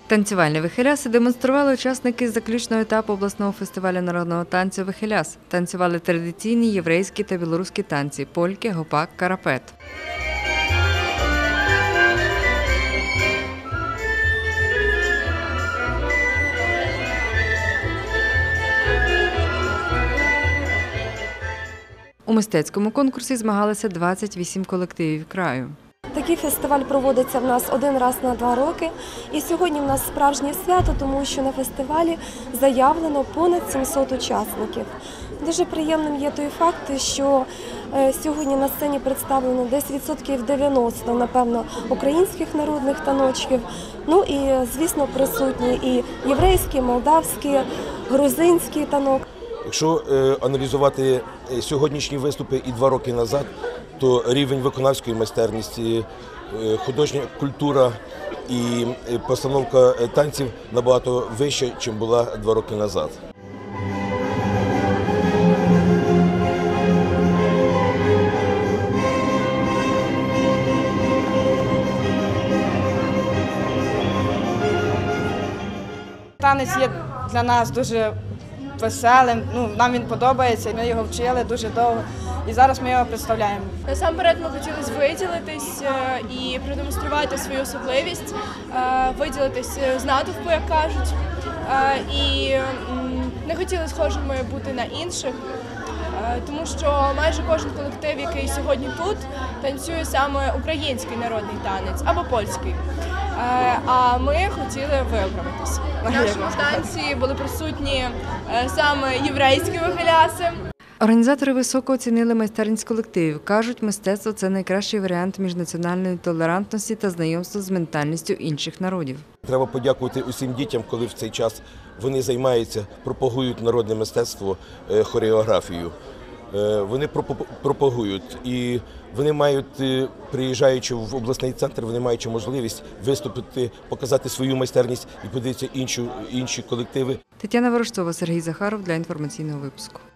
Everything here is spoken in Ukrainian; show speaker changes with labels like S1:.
S1: Танцювальні вихиляси демонстрували учасники заключного етапу обласного фестивалю народного танцю «Вихиляс». Танцювали традиційні єврейські та білоруські танці – польки, гопак, карапет. У мистецькому конкурсі змагалися 28 колективів краю.
S2: Такий фестиваль проводиться в нас один раз на 2 роки. І сьогодні в нас справжнє свято, тому що на фестивалі заявлено понад 700 учасників. Дуже приємним є той факт, що сьогодні на сцені представлено десь 90%, напевно, українських народних таночків. Ну і, звісно, присутні і єврейський, молдавський, грузинський танок.
S3: Якщо аналізувати сьогоднішні виступи і 2 роки назад, то рівень виконавської майстерності, художня культура і постановка танців набагато вища, ніж була 2 роки назад.
S4: Танець є для нас дуже веселим, нам він подобається, ми його вчили дуже довго і зараз ми його представляємо.
S5: Насамперед ми хотіли виділитись і продемонструвати свою особливість, виділитись з натовпу, як кажуть, і не хотіли схожими бути на інших, тому що майже кожен колектив, який сьогодні тут, танцює саме український народний танець або польський. А ми хотіли виправитися. В нашому танці були присутні саме єврейські вихиляси.
S1: Організатори високо оцінили майстерність колективів. Кажуть, мистецтво – це найкращий варіант міжнаціональної толерантності та знайомства з ментальністю інших народів.
S3: Треба подякувати усім дітям, коли в цей час вони займаються, пропагують народне мистецтво, хореографію. Вони пропагують і вони мають, приїжджаючи в обласний центр, вони мають можливість виступити, показати свою майстерність і подивитися інші колективи.
S1: Тетяна Ворожцова, Сергій Захаров для інформаційного випуску.